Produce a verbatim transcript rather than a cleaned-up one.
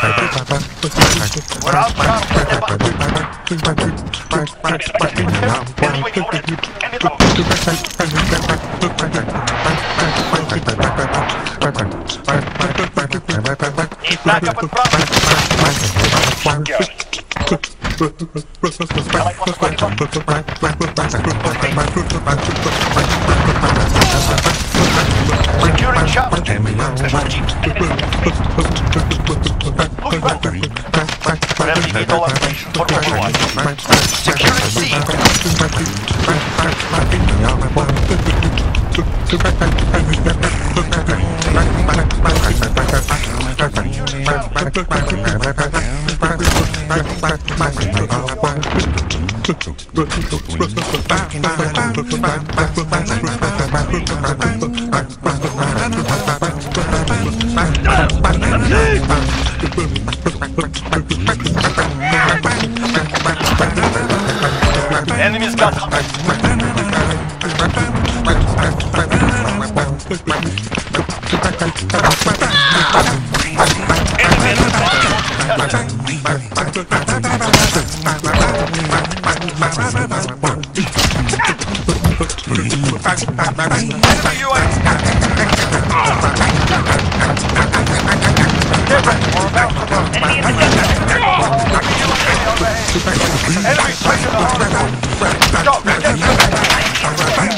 We're outnumbered. Step up. Enemy spotted. Enemy lost. Need backup at Bravo. Securing shop. Special jeeps. Look back. Friendly vehicle operation for everyone. Securing C. Enemies got Enemy